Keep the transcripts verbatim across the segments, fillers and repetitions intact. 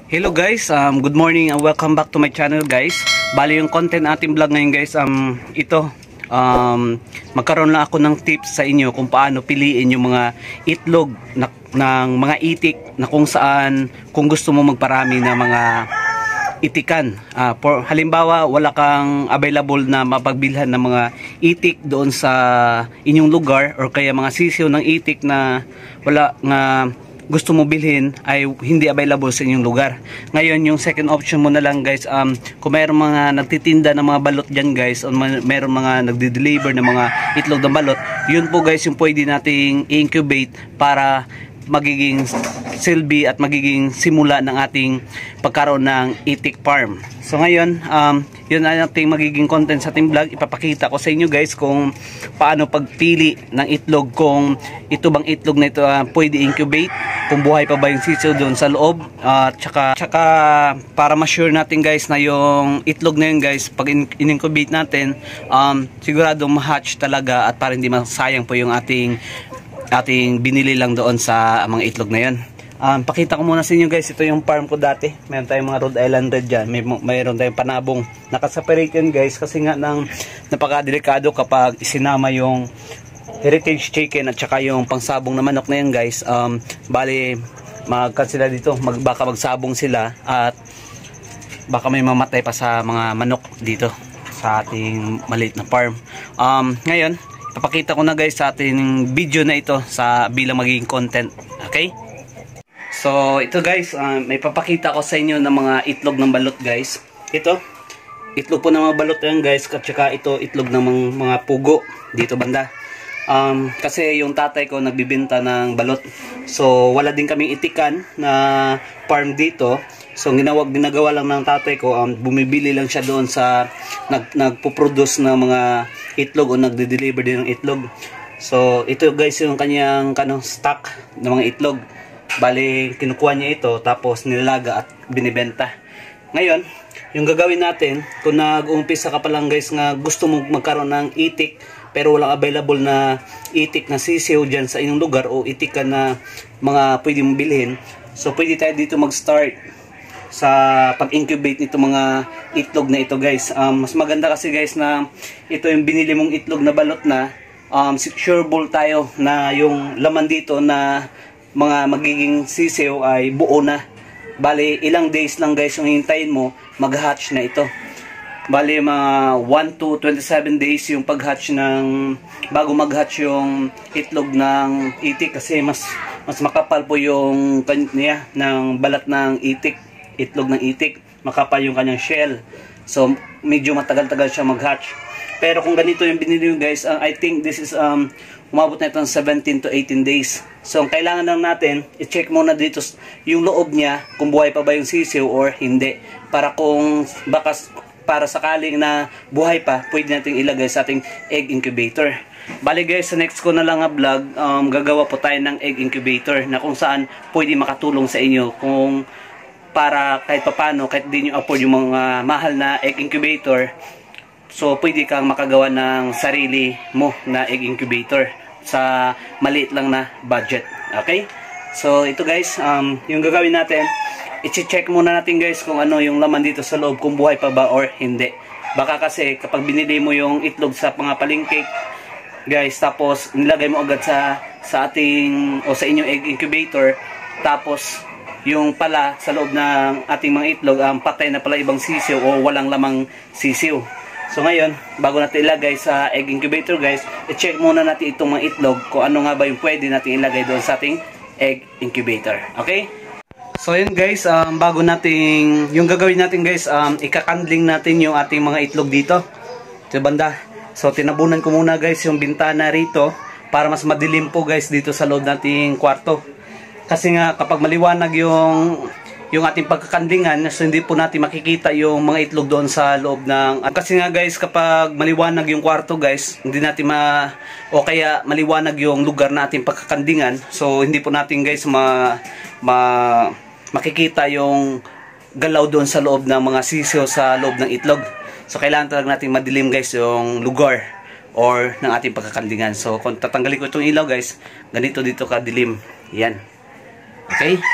Hello guys, um, good morning and welcome back to my channel guys. Bali yung content ating vlog ngayon guys, um, ito um, magkaroon lang ako ng tips sa inyo kung paano piliin yung mga itlog na, ng mga itik na kung saan kung gusto mo magparami ng mga itikan. Uh, for, halimbawa wala kang available na mapagbilhan ng mga itik doon sa inyong lugar or kaya mga sisiw ng itik na wala nga gusto mo bilhin ay hindi available sa inyong lugar. Ngayon yung second option mo na lang guys, um, kung mayroong mga nagtitinda ng mga balot dyan guys, o mayroong mga nagde-deliver ng mga itlog ng balot, yun po guys yung pwede nating incubate para magiging silbi at magiging simula ng ating pagkaroon ng itik farm. So ngayon, um, yun ang ating magiging content sa ating vlog. Ipapakita ko sa inyo guys kung paano pagpili ng itlog, kung ito bang itlog na ito uh, pwede incubate, kung buhay pa ba yung sisiw doon sa loob, at uh, tsaka, tsaka para ma-sure natin guys na yung itlog na yun guys, pag in-incubate natin, um, siguradong ma-hatch talaga at para hindi masayang po yung ating ating binili lang doon sa mga itlog na yun. Um, pakita ko muna sa inyo guys, ito yung farm ko dati. Meron tayong mga Rhode Island Red dyan. May, mayroon tayong panabong. Nakaseparate yan guys kasi nga ng napakadelikado kapag isinama yung heritage chicken at saka yung pangsabong na manok na yan guys. Um, bali, magkat sila dito. Mag, baka magsabong sila at baka may mamatay pa sa mga manok dito sa ating maliit na farm. Um, ngayon, papakita ko na guys sa ating video na ito sa bilang magiging content. Okay? So ito guys, uh, may papakita ko sa inyo ng mga itlog ng balot guys. Ito, itlog po ng mga balot yan guys. At saka ito itlog ng mga, mga pugo dito banda. Um, kasi yung tatay ko nagbibenta ng balot. So wala din kaming itikan na farm dito. So ginawag ginagawa lang ng tatay ko, um, bumibili lang siya doon sa nag, nagpo-produce ng mga itlog o nagde-deliver din ng itlog. So ito guys yung kanyang kano stock ng mga itlog. Bali kinukuha niya ito tapos nilalaga at binibenta. Ngayon, yung gagawin natin, kung nag-uumpisa ka pa lang guys nga gusto mo magkaroon ng itik pero walang available na itik na sisiw dyan sa inyong lugar o itik ka na mga pwede mong bilhin. So pwede tayo dito mag-start sa pag-incubate nito mga itlog na ito guys. Um, mas maganda kasi guys na ito yung binili mong itlog na balot na um, secureable tayo na yung laman dito na mga magiging sisiw ay buo na. Bali ilang days lang guys yung hintayin mo mag-hatch na ito. Bali mga one to twenty-seven days yung pag-hatch ng bago mag-hatch yung itlog ng itik kasi mas mas makapal po yung kanya ng balat ng itik. Itlog ng itik, makapal yung kanyang shell. So medyo matagal-tagal siya mag-hatch. Pero kung ganito yung binili nyo guys, uh, I think this is um, umabot na ito ng seventeen to eighteen days. So ang kailangan lang natin, i-check muna dito yung loob niya kung buhay pa ba yung sisiw or hindi. Para kung baka para sakaling na buhay pa, pwede natin ilagay sa ating egg incubator. Bali guys, sa next ko na lang nga vlog, um, gagawa po tayo ng egg incubator na kung saan pwede makatulong sa inyo kung para kahit papano, kahit di nyo afford yung mga mahal na egg incubator, so pwede kang makagawa ng sarili mo na egg incubator sa maliit lang na budget. Okay? So ito guys, um, yung gagawin natin, i-check muna natin guys kung ano yung laman dito sa loob, kung buhay pa ba or hindi. Baka kasi kapag binili mo yung itlog sa mga palengke guys, tapos nilagay mo agad sa, sa ating o sa inyong egg incubator, tapos yung pala sa loob ng ating mga itlog ang um, patay na pala ibang sisiw o walang lamang sisiw. So ngayon, bago natin ilagay sa egg incubator guys, i-check muna natin itong mga itlog kung ano nga ba yung pwede natin ilagay doon sa ating egg incubator. Okay? So yun guys, um, bago natin, yung gagawin natin guys, um, ikakandling natin yung ating mga itlog dito sa banda. So tinabunan ko muna guys yung bintana rito para mas madilim po guys dito sa loob nating kwarto. Kasi nga kapag maliwanag yung yung ating pagkakandlingan, so hindi po natin makikita yung mga itlog doon sa loob ng... Kasi nga guys, kapag maliwanag yung kwarto guys, hindi natin ma... o kaya maliwanag yung lugar natin pagkakandlingan, so hindi po natin guys ma... ma makikita yung galaw doon sa loob ng mga sisiw sa loob ng itlog. So kailangan talaga natin madilim guys yung lugar or ng ating pagkakandlingan. So kung tatanggalin ko itong ilaw guys, ganito dito kadilim. Yan. Okay?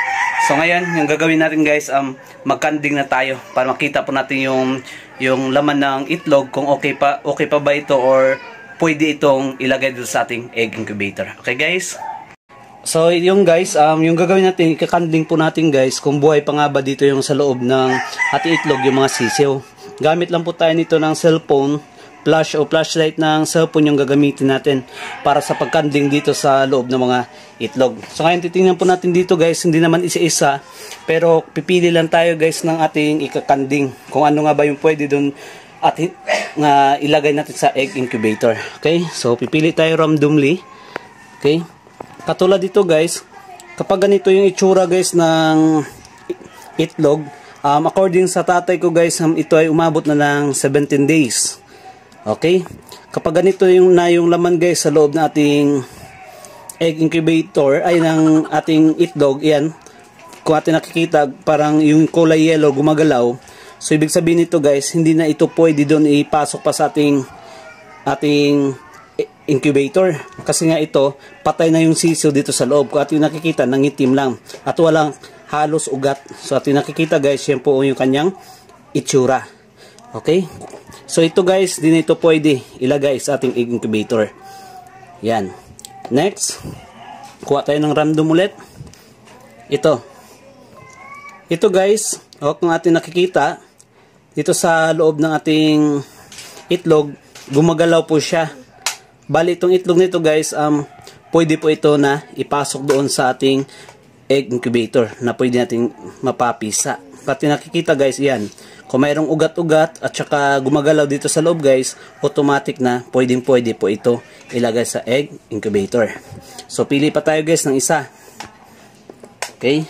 So ngayon, yung gagawin natin guys, um, magkanding na tayo para makita po natin yung yung laman ng itlog kung okay pa okay pa ba ito or pwede itong ilagay dito sa ating egg incubator. Okay guys? So yung guys, um, yung gagawin natin, ikakanding po natin guys kung buhay pa nga ba dito yung sa loob ng ating itlog yung mga sisiw. Gamit lang po tayo nito ng cellphone, flash o flashlight ng cellphone yung gagamitin natin para sa pagkanding dito sa loob ng mga itlog. So ngayon titingnan po natin dito guys, hindi naman isa-isa, pero pipili lang tayo guys ng ating ikakanding kung ano nga ba yung pwede doon at nga uh, ilagay natin sa egg incubator. Okay, so pipili tayo randomly. Okay, katulad dito guys, kapag ganito yung itsura guys ng itlog, um, according sa tatay ko guys, um, ito ay umabot na ng seventeen days. Okay? Kapag ganito yung na yung laman guys sa loob ng ating egg incubator ay ng ating itlog, yan. Kung ating nakikita, parang yung kulay yellow gumagalaw. So ibig sabihin nito guys, hindi na ito pwede doon ipasok pa sa ating ating incubator. Kasi nga ito, patay na yung sisiw dito sa loob. Kung ating nakikita, nangitim lang. At walang halos ugat. So ating nakikita guys, yan po yung kanyang itsura. Okay? So ito guys, din ito pwede ilagay sa ating egg incubator. Yan. Next, kuha tayo ng random ulit. Ito. Ito guys, o kung ating nakikita, dito sa loob ng ating itlog, gumagalaw po siya. Bali itong itlog nito guys, um, pwede po ito na ipasok doon sa ating egg incubator na pwede natin mapapisa. Pati nakikita guys, yan. Kung mayroong ugat-ugat at saka gumagalaw dito sa loob guys, automatic na pwedeng pwede po ito ilagay sa egg incubator. So pili pa tayo guys ng isa. Okay.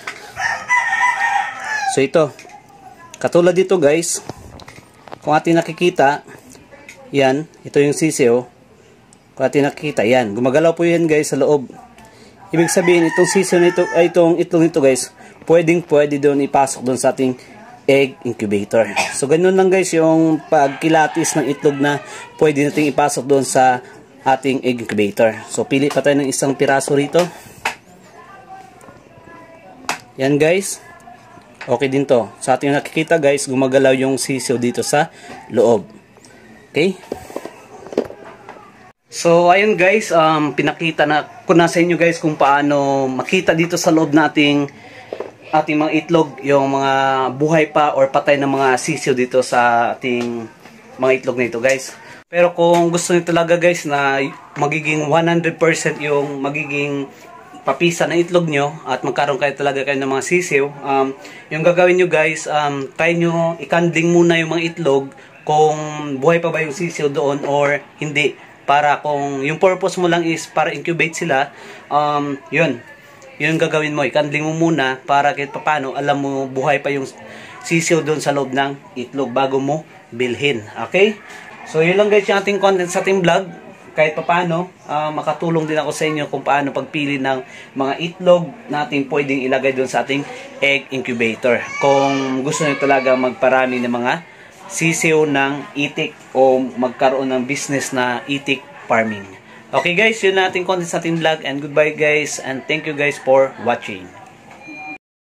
So ito. Katulad dito guys, kung ating nakikita, yan, ito yung sisiw. Kung ating nakikita, yan, gumagalaw po yan guys sa loob. Ibig sabihin, itong sisiw nito, ay itong itlog nito guys, pwedeng pwede doon ipasok doon sa ating egg incubator. So ganun lang guys yung pagkilatis ng itlog na pwede nating ipasok doon sa ating egg incubator. So pili pa tayo ng isang piraso rito. Yan guys. Okay din to. Sa ating nakikita guys, gumagalaw yung sisiw dito sa loob. Okay? So ayun guys, um, pinakita na ko na sa inyo guys kung paano makita dito sa loob nating ating mga itlog, yung mga buhay pa or patay na mga sisiw dito sa ating mga itlog na ito guys. Pero kung gusto niyo talaga guys na magiging one hundred percent yung magiging papisa ng itlog nyo at magkaroon kayo talaga kayo ng mga sisiw, um, yung gagawin nyo guys, um, try nyo ikandling muna yung mga itlog kung buhay pa ba yung sisiw doon or hindi. Para kung yung purpose mo lang is para incubate sila, um, yun. Yun gagawin mo, ikandling mo muna para kahit paano alam mo buhay pa yung sisiw doon sa loob ng itlog bago mo bilhin. Okay? So yun lang guys yung ating content sa ating vlog. Kahit paano, uh, makatulong din ako sa inyo kung paano pagpili ng mga itlog natin pwedeng ilagay doon sa ating egg incubator. Kung gusto niyo talaga magparami ng mga sisiw ng itik o magkaroon ng business na itik farming. Okay guys, yun na ating content sa ating vlog and goodbye guys and thank you guys for watching.